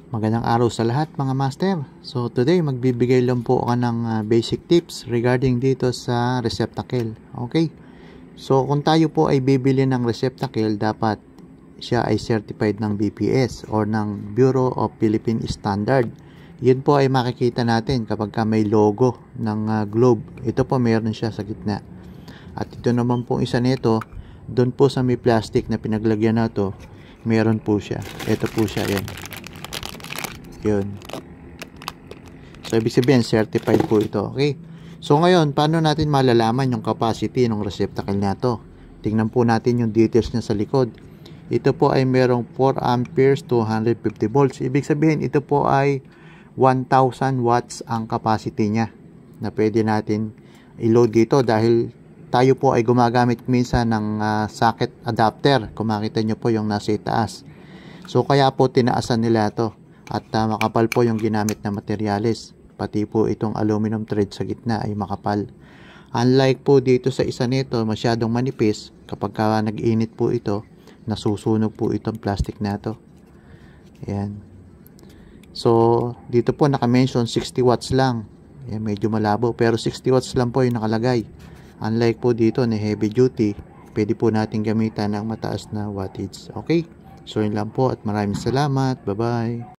Magandang araw sa lahat mga master. So today magbibigay lang po ako ng basic tips regarding dito sa receptacle. Okay. So kung tayo po ay bibili ng receptacle, dapat siya ay certified ng BPS or ng Bureau of Philippine Standard. Yun po ay makikita natin kapag may logo ng globe. Ito po meron siya sa gitna. At ito naman po isa nito, doon po sa may plastic na pinaglagyan na to, meron po siya. Ito po siya yan. Yun. So, ibig sabihin, certified po ito. Okay? So, ngayon, paano natin malalaman yung capacity ng receptacle na to? Tingnan po natin yung details niya sa likod. Ito po ay merong 4 amperes, 250 volts. Ibig sabihin, ito po ay 1,000 watts ang capacity niya na pwede natin i-load dito dahil tayo po ay gumagamit minsan ng socket adapter. Kung makita nyo po yung nasa itaas. So, kaya po tinaasan nila to. At makapal po yung ginamit na materyales. Pati po itong aluminum thread sa gitna ay makapal. Unlike po dito sa isa nito, masyadong manipis. Kapag nag-init po ito, nasusunog po itong plastic na to. Ayan. So, dito po naka-mention 60 watts lang. Ayan, medyo malabo. Pero 60 watts lang po yung nakalagay. Unlike po dito na heavy duty, pwede po natin gamitan ng mataas na wattage. Okay? So, yun lang po at maraming salamat. Bye-bye.